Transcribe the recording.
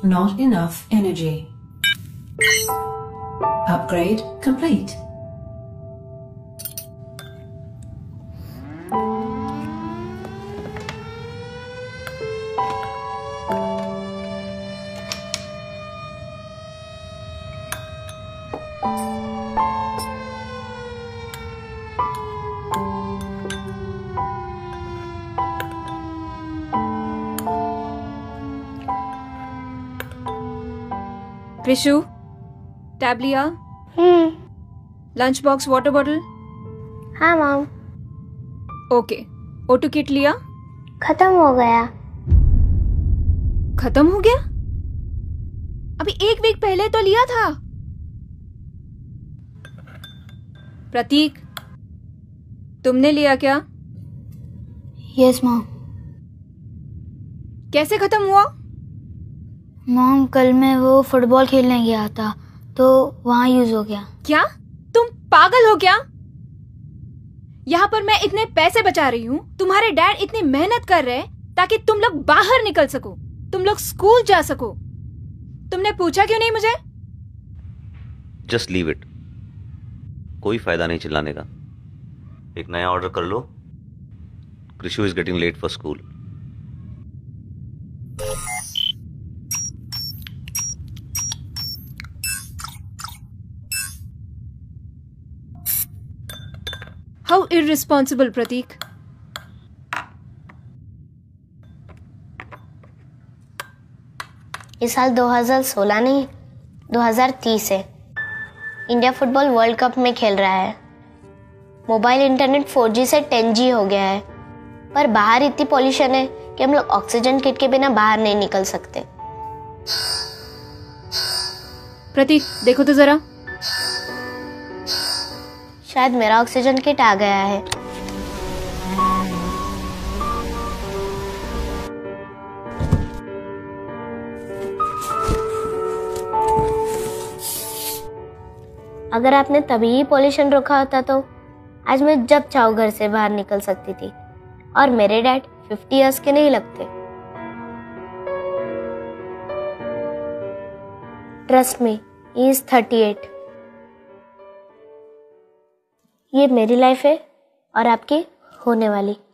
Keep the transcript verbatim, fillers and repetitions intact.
not enough energy. Upgrade complete. Krishu, tab लिया? Hmm. Lunch box, water bottle? हाँ mom. Okay. ओटो kit लिया? खत्म हो गया। खत्म हो गया? अभी एक वीक पहले तो लिया था। प्रतीक, तुमने लिया क्या? Yes mom. कैसे खत्म हुआ? मॉम, कल मैं वो फुटबॉल खेलने गया था तो वहां यूज हो गया। क्या? तुम पागल हो क्या? यहाँ पर मैं इतने पैसे बचा रही हूँ, तुम्हारे डैड इतनी मेहनत कर रहे हैं ताकि तुम लोग बाहर निकल सको, तुम लोग स्कूल जा सको। तुमने पूछा क्यों नहीं मुझे? जस्ट लीव इट, कोई फायदा नहीं चिल्लाने का। एक नया ऑर्डर कर लो। Krishu is getting late for school. How irresponsible, Prateek. इस साल दो हज़ार सोलह नहीं, दो हज़ार तीस है। इंडिया फुटबॉल वर्ल्ड कप में खेल रहा है। मोबाइल इंटरनेट फोर जी से टेन जी हो गया है, पर बाहर इतनी पॉल्यूशन है कि हम लोग ऑक्सीजन किट के बिना बाहर नहीं निकल सकते। प्रतीक, देखो तो जरा। शायद मेरा ऑक्सीजन किट आ गया है। अगर आपने तभी ही पॉल्यूशन रोका होता तो आज मैं जब चाहूँ घर से बाहर निकल सकती थी, और मेरे डैड फिफ्टी इयर्स के नहीं लगते। Trust me, he is thirty eight. ये मेरी लाइफ है और आपकी होने वाली।